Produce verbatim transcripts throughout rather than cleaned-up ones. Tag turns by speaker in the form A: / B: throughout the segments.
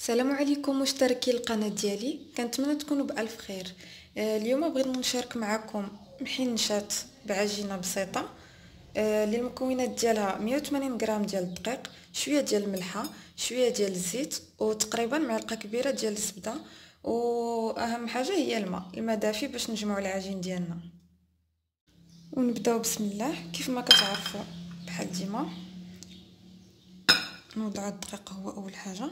A: السلام عليكم مشتركي القناة ديالي، كنتمنى تكونوا بألف خير. آه، اليوم بغيت نشارك معكم محنشات بعجينه بسيطه. آه، اللي المكونات ديالها مية وثمانين غرام ديال الدقيق، شويه ديال الملحه، شويه ديال الزيت، وتقريبا معلقه كبيره ديال الزبده. واهم حاجه هي الماء الماء دافي باش نجمعوا العجين ديالنا. ونبداو بسم الله. كيف ما كتعرفوا بحال ديما نوضع الدقيق هو اول حاجه،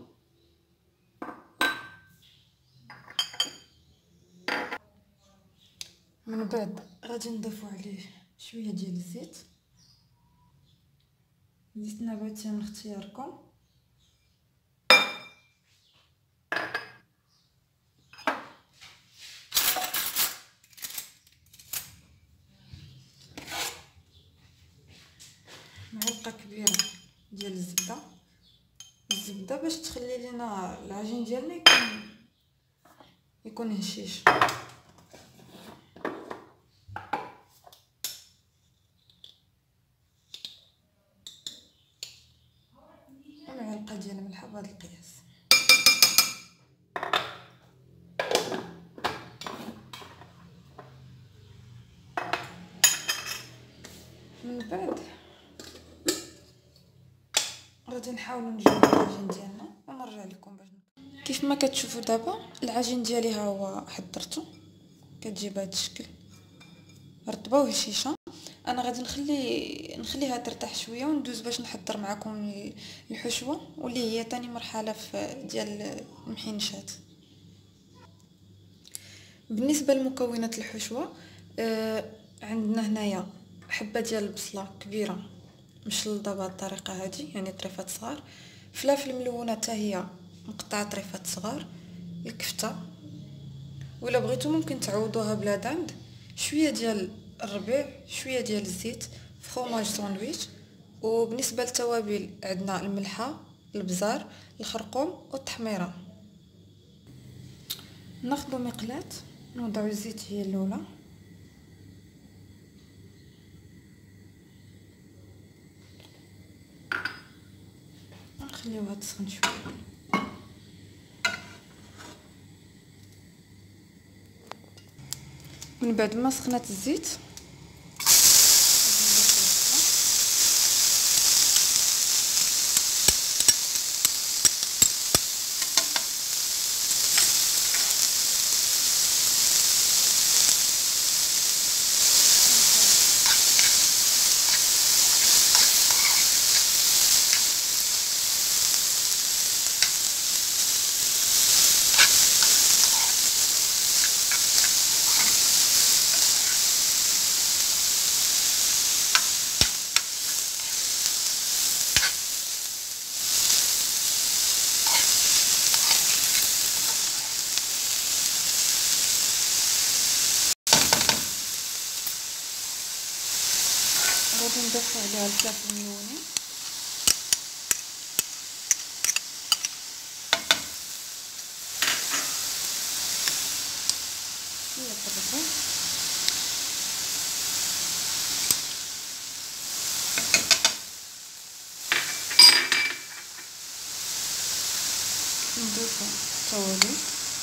A: من بعد غادي نضيفو عليه شويه ديال الزيت. زيت نباتي من اختياركم. معلقه كبيره ديال الزبده الزبده باش تخلي لينا العجين ديالنا يكون يكون هشيش. ومعلقه ديال الملح بهذا القياس. من بعد غادي نحاولوا نجمعوا العجين ديالنا ونرجع لكم باش كيف ما كتشوفوا دابا العجين ديالي ها هو حضرته. كتجي بهذا الشكل رطبه وهشيشه. انا غادي نخلي نخليها ترتاح شويه وندوز باش نحضر معكم الحشوه واللي هي ثاني مرحله في ديال المحنشات. بالنسبه لمكونات الحشوه، آه عندنا هنايا حبه ديال البصله كبيره مشلضه بهذه الطريقه هذه، يعني طريفات صغار. فلافل ملونه حتى هي مقطعه طريفات صغار. الكفته ولا بغيتو ممكن تعوضوها بلا داند. شويه ديال الربيع، شويه ديال الزيت، فروماج ساندويتش. وبالنسبه للتوابل عندنا الملحه، البزار، الخرقوم والتحميره. ناخذ مقلاة نوضع الزيت هي الاولى، نخليوها تسخن شويه. من بعد ما سخنات الزيت غادي نضيف عليها الفلفل الملونين شويه الطريقه. نضيفو التوابل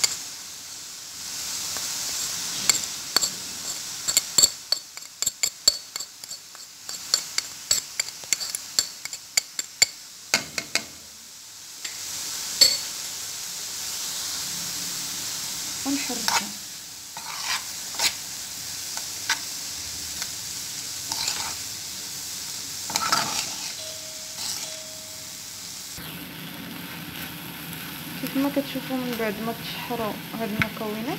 A: ونحركها. كيف ما كتشوفوا من بعد ما تشحروا هاد المكونات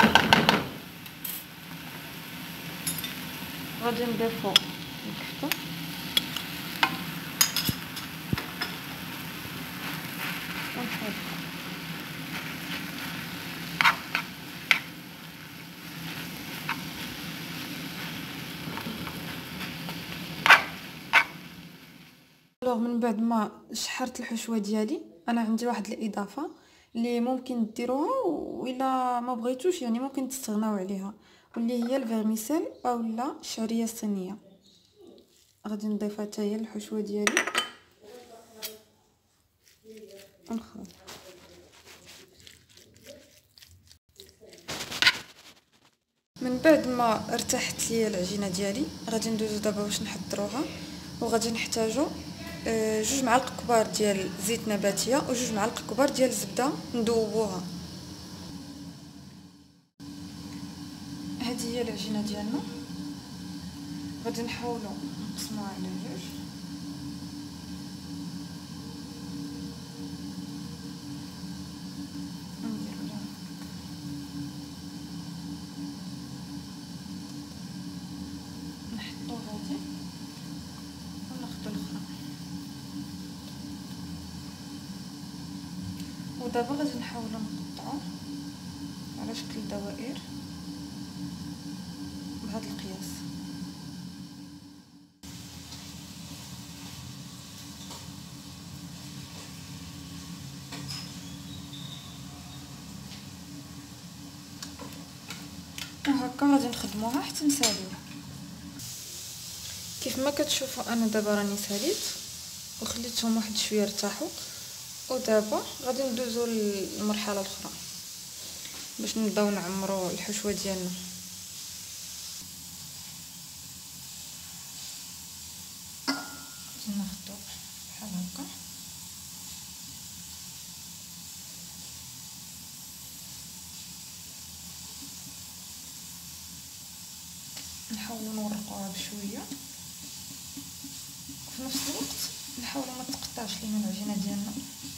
A: غادي نضيفوا الكفته ونحركها. الوغ من بعد ما شحرت الحشوه ديالي انا عندي واحد الاضافه اللي ممكن ديروها وإلا ما بغيتوش يعني ممكن تستغناو عليها، واللي هي الفيرميسيل اولا الشعريه الصينيه. غادي نضيفها حتى هي الحشوه ديالي ونخلط. من بعد ما ارتاحت ليا العجينه ديالي غادي ندوزو دابا باش نحضروها. وغادي نحتاجو جوج معالق كبار ديال زيت نباتيه وجوج معالق كبار ديال الزبده ندوبوها. هذه هي العجينه ديالنا، غادي نحاولوا نقسموها على جوج. نديرو لها نحطو هذه وناخدو الاخرى. ودابا غادي نحاولوا نقطعو على شكل دوائر بهذا القياس. وهكا غادي نخدموها حتى نساليوها. كيف ما كتشوفوا انا دابا راني ساليت وخليتهم واحد شويه يرتاحوا. ودابا غادي ندوزو للمرحله الاخرى باش نبداو نعمروا الحشوه ديالنا. ناخدو بحال هكا نحاولوا نورقوها بشويه، وفي نفس الوقت نحاولوا ما تقطعش لينا العجينه ديالنا.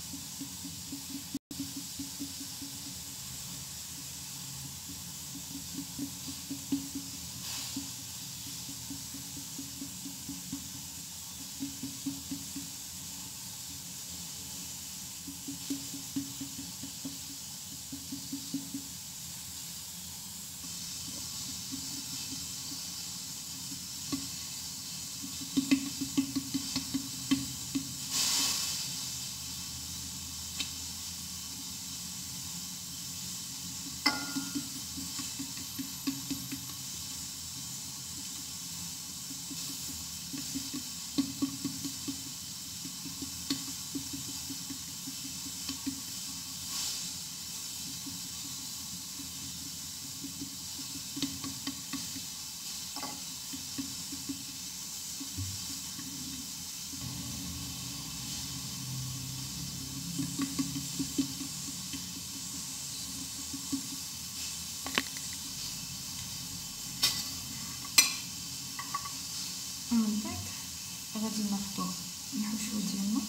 A: ومن بعد غادي ناخدو الحشوه ديالنا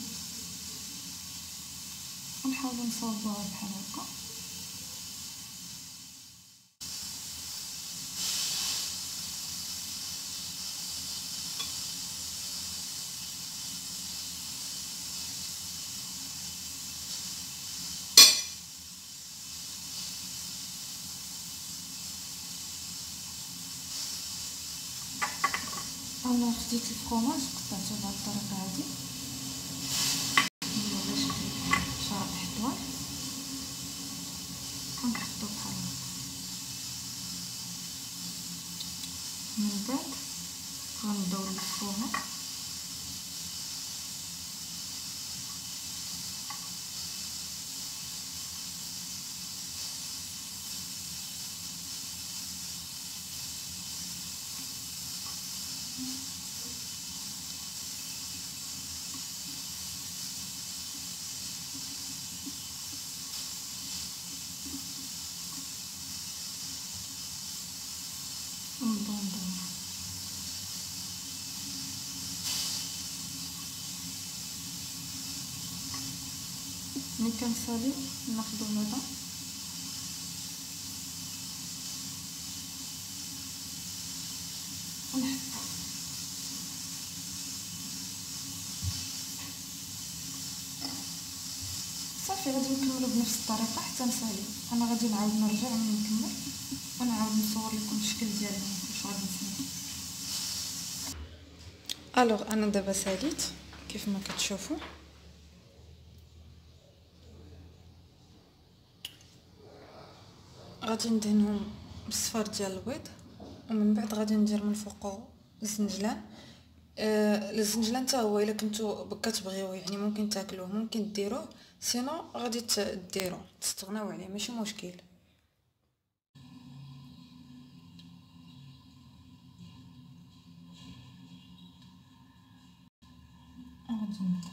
A: ونحاولوا نصاوبوها بحال هكا. انا خديت الفرomاج قطعته بهذه الطريقه هذه على شكل شرائح طوال ونحطو بحال هكا. من بعد غندورو الفرomاج ونبداو ندورو. ملي كنساليو ناخدو هذا ونحطو. صافي غادي نكملو بنفس الطريقه حتى نساليو. انا غادي نعاود نرجع ملي نكمل ونعاود نصور لكم الشكل ديالها واش غادي نسالي. الوغ انا دابا ساليت كيف ما كتشوفوا. غادي ندهنهم بالصفار ديال البيض ومن بعد غادي ندير من فوقو الزنجلان. آه الزنجلان حتى هو الا كنتو كتبغيوه يعني ممكن تاكلوه ممكن ديروه، سينو غادي ديروا تستغناو عليه ماشي مشكل. وتنبدا.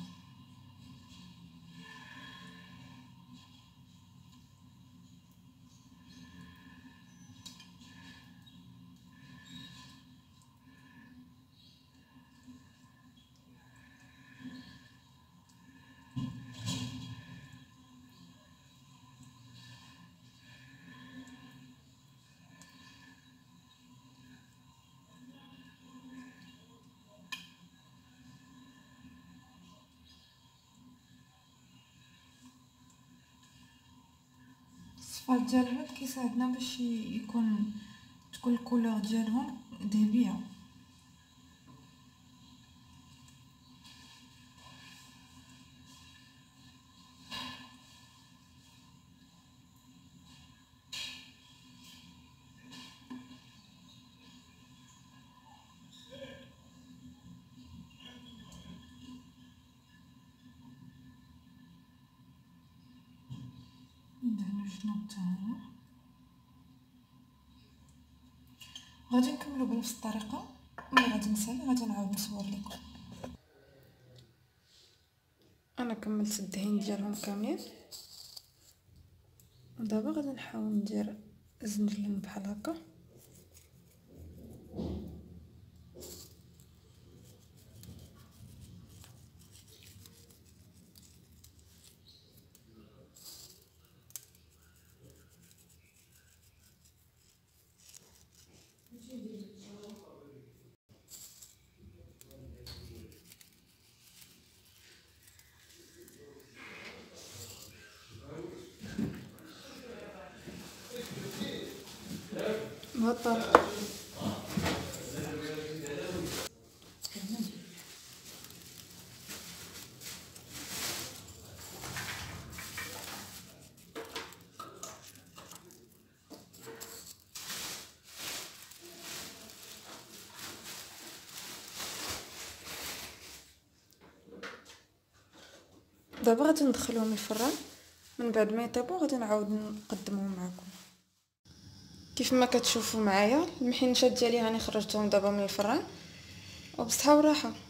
A: الصفار ديال العود كيساعدنا باش يكون تكون الكولور ديالهم ذهبيه. ندهنو الجناب تاعنا. غادي نكملو بنفس الطريقه، ملي غادي نسالي غادي نعاود نصور لكم. انا كملت الدهين ديالهم كاملين، ودابا غادي نحاول ندير زنجلين بحال هكا. بهاد الطريقه. دابا غادي ندخلهم الفران، من بعد ما يطيبوا غادي نعاود نقدمهم معكم. كيف ما كتشوفوا معايا المحنشات ديالي هاني خرجتهم دابا من الفران، وبصحه وراحه.